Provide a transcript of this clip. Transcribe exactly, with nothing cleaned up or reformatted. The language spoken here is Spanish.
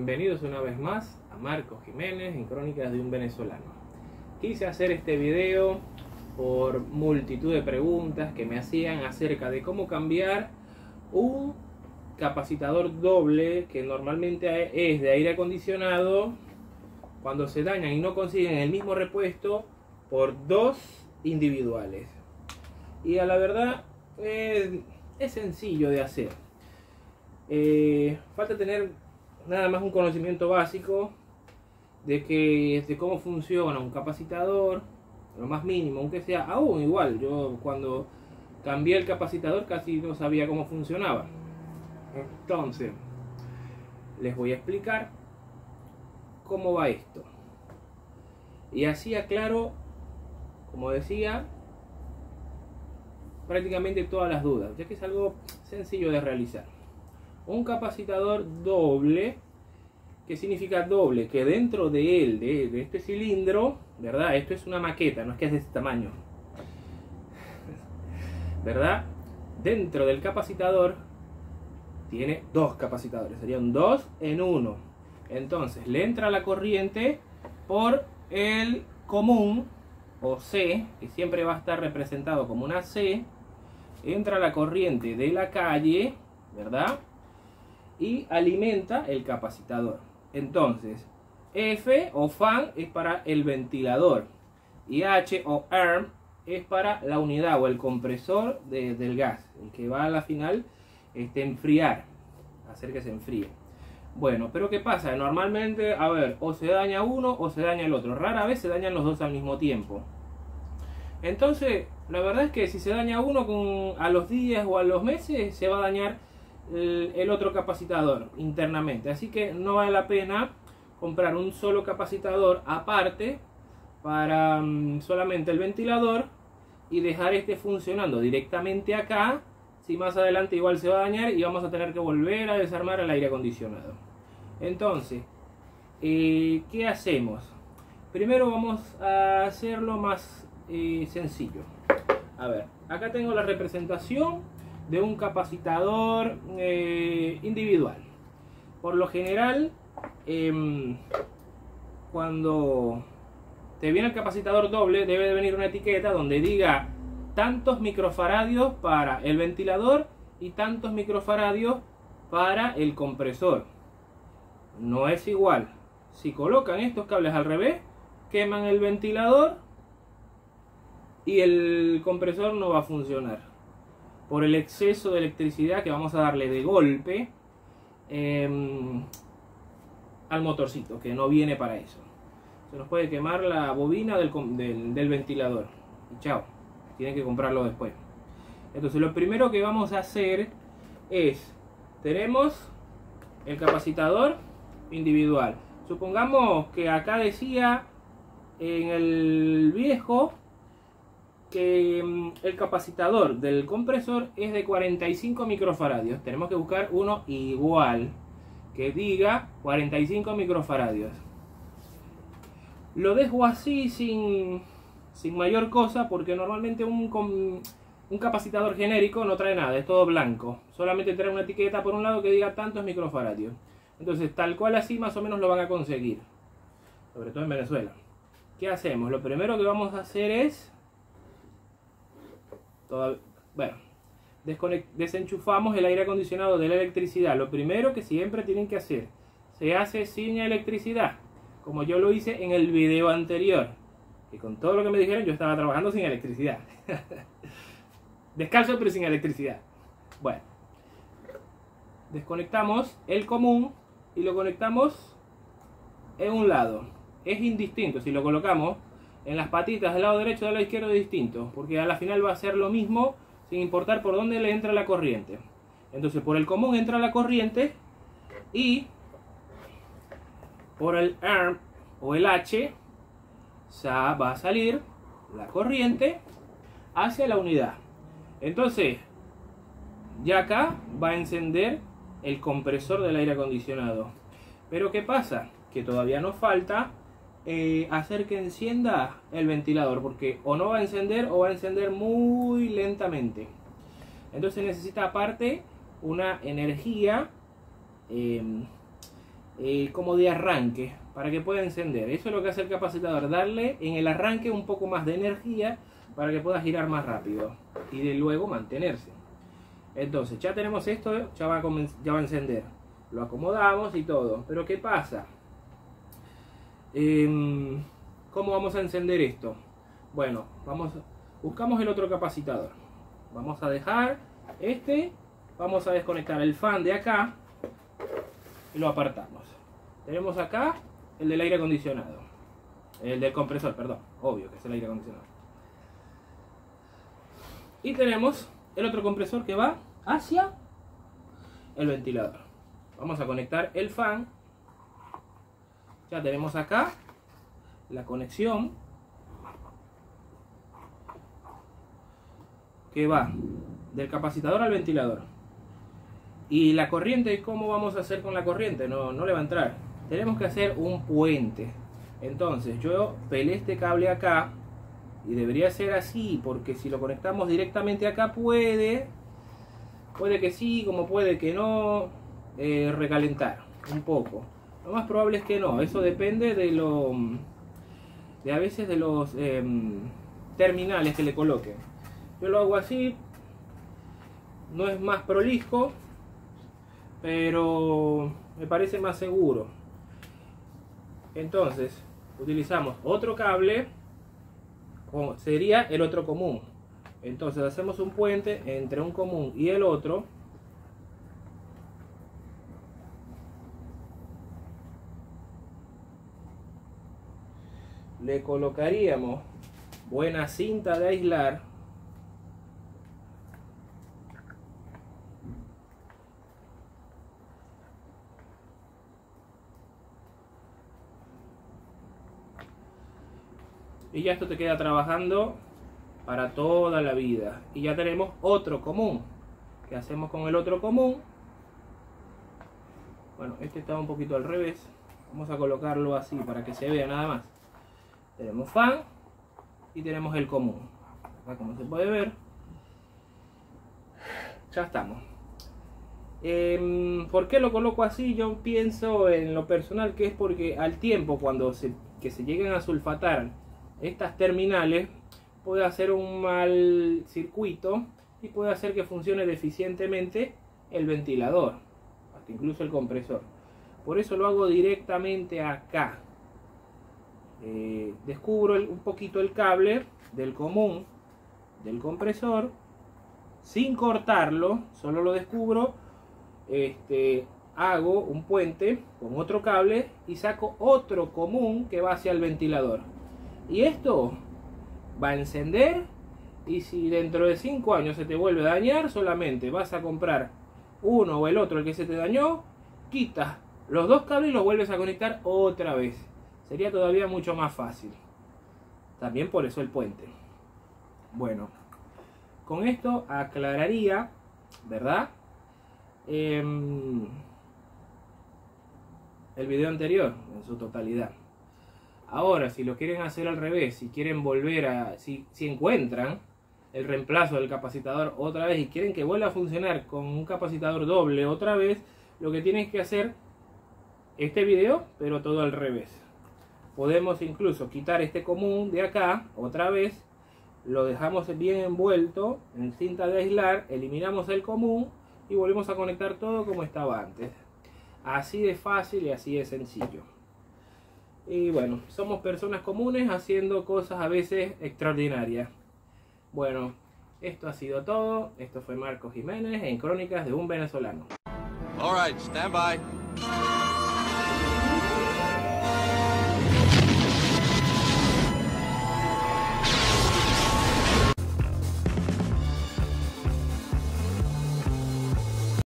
Bienvenidos una vez más a Marcos Jiménez en Crónicas de un Venezolano. Quise hacer este video por multitud de preguntas que me hacían acerca de cómo cambiar un capacitador doble que normalmente es de aire acondicionado cuando se dañan y no consiguen el mismo repuesto por dos individuales. Y a la verdad eh, es sencillo de hacer. Eh, falta tener nada más un conocimiento básico de que de cómo funciona un capacitador, lo más mínimo, aunque sea aún igual. Yo cuando cambié el capacitador casi no sabía cómo funcionaba. Entonces les voy a explicar cómo va esto y así aclaro, como decía, prácticamente todas las dudas, ya que es algo sencillo de realizar. Un capacitador doble, ¿qué significa doble? Que dentro de él, de, de este cilindro, ¿verdad? Esto es una maqueta, no es que es de este tamaño, ¿verdad? Dentro del capacitador tiene dos capacitadores, serían dos en uno. Entonces le entra la corriente por el común o C, que siempre va a estar representado como una C. Entra la corriente de la calle, ¿verdad? Y alimenta el capacitador. Entonces F o fan es para el ventilador y H o arm es para la unidad o el compresor de, del gas, el que va a la final este, enfriar, hacer que se enfríe. Bueno, pero ¿qué pasa? Normalmente, a ver, o se daña uno o se daña el otro. Rara vez se dañan los dos al mismo tiempo. Entonces, la verdad es que si se daña uno con, a los días o a los meses, se va a dañar el, el otro capacitador internamente. Así que no vale la pena comprar un solo capacitador aparte para um, solamente el ventilador y dejar este funcionando directamente acá. Si más adelante igual se va a dañar y vamos a tener que volver a desarmar el aire acondicionado. Entonces, eh, ¿qué hacemos? Primero vamos a hacerlo más eh, sencillo. A ver, acá tengo la representación de un capacitador eh, individual. Por lo general, eh, cuando te viene el capacitador doble, debe de venir una etiqueta donde diga tantos microfaradios para el ventilador y tantos microfaradios para el compresor. No es igual. Si colocan estos cables al revés, queman el ventilador y el compresor no va a funcionar por el exceso de electricidad que vamos a darle de golpe eh, al motorcito, que no viene para eso. Se nos puede quemar la bobina del, del, del ventilador y chao. Tienen que comprarlo después. Entonces lo primero que vamos a hacer es, tenemos el capacitador individual. Supongamos que acá decía en el viejo que el capacitador del compresor es de cuarenta y cinco microfaradios. Tenemos que buscar uno igual que diga cuarenta y cinco microfaradios. Lo dejo así sin... sin mayor cosa, porque normalmente un, un capacitador genérico no trae nada, es todo blanco, solamente trae una etiqueta por un lado que diga tantos microfaradios. Entonces tal cual así más o menos lo van a conseguir, sobre todo en Venezuela. ¿Qué hacemos? Lo primero que vamos a hacer es toda, bueno, desenchufamos el aire acondicionado de la electricidad. Lo primero que siempre tienen que hacer, se hace sin electricidad, como yo lo hice en el video anterior, y con todo lo que me dijeron yo estaba trabajando sin electricidad. Descalzo pero sin electricidad. Bueno, desconectamos el común y lo conectamos en un lado. Es indistinto, si lo colocamos en las patitas del lado derecho o del lado izquierdo es distinto, porque a la final va a ser lo mismo sin importar por dónde le entra la corriente. Entonces por el común entra la corriente y por el arm o el H va a salir la corriente hacia la unidad. Entonces ya acá va a encender el compresor del aire acondicionado. Pero ¿qué pasa? Que todavía nos falta eh, hacer que encienda el ventilador, porque o no va a encender o va a encender muy lentamente. Entonces necesita aparte una energía eh, eh, como de arranque para que pueda encender. Eso es lo que hace el capacitador, darle en el arranque un poco más de energía para que pueda girar más rápido y de luego mantenerse. Entonces ya tenemos esto, ya va a, ya va a encender. Lo acomodamos y todo. Pero ¿qué pasa? Eh, ¿Cómo vamos a encender esto? Bueno, vamos, buscamos el otro capacitador. Vamos a dejar este, vamos a desconectar el fan de acá y lo apartamos. Tenemos acá el del aire acondicionado, el del compresor, perdón, obvio que es el aire acondicionado. Y tenemos el otro compresor que va hacia el ventilador. Vamos a conectar el fan. Ya tenemos acá la conexión que va del capacitador al ventilador. Y la corriente, ¿cómo vamos a hacer con la corriente? No, no le va a entrar. Tenemos que hacer un puente. Entonces yo pelé este cable acá. Y debería ser así, porque si lo conectamos directamente acá puede, puede que sí, como puede que no, eh, recalentar un poco. Lo más probable es que no, eso depende de lo, de a veces de los eh, terminales que le coloquen. Yo lo hago así, no es más prolijo, pero me parece más seguro. Entonces, utilizamos otro cable. Sería el otro común. Entonces hacemos un puente entre un común y el otro. Le colocaríamos buena cinta de aislar. Y ya esto te queda trabajando para toda la vida. Y ya tenemos otro común. ¿Qué hacemos con el otro común? Bueno, este está un poquito al revés. Vamos a colocarlo así para que se vea nada más. Tenemos fan y tenemos el común. Acá, como se puede ver, ya estamos. Eh, ¿Por qué lo coloco así? Yo pienso en lo personal que es porque al tiempo, cuando se, que se lleguen a sulfatar estas terminales, puede hacer un mal circuito y puede hacer que funcione deficientemente el ventilador, hasta incluso el compresor. Por eso lo hago directamente acá. Eh, descubro el, un poquito el cable del común del compresor sin cortarlo, solo lo descubro, este, hago un puente con otro cable y saco otro común que va hacia el ventilador. Y esto va a encender, y si dentro de cinco años se te vuelve a dañar, solamente vas a comprar uno o el otro, el que se te dañó, quitas los dos cables y los vuelves a conectar otra vez. Sería todavía mucho más fácil. También por eso el puente. Bueno, con esto aclararía, ¿verdad? Eh, el video anterior en su totalidad. Ahora, si lo quieren hacer al revés, si quieren volver a, si, si encuentran el reemplazo del capacitador otra vez y quieren que vuelva a funcionar con un capacitador doble otra vez, lo que tienen que hacer este video, pero todo al revés. Podemos incluso quitar este común de acá otra vez, lo dejamos bien envuelto en cinta de aislar, eliminamos el común y volvemos a conectar todo como estaba antes. Así de fácil y así de sencillo. Y bueno, somos personas comunes haciendo cosas a veces extraordinarias. Bueno, esto ha sido todo. Esto fue Marcos Jiménez en Crónicas de un Venezolano. All right, stand by.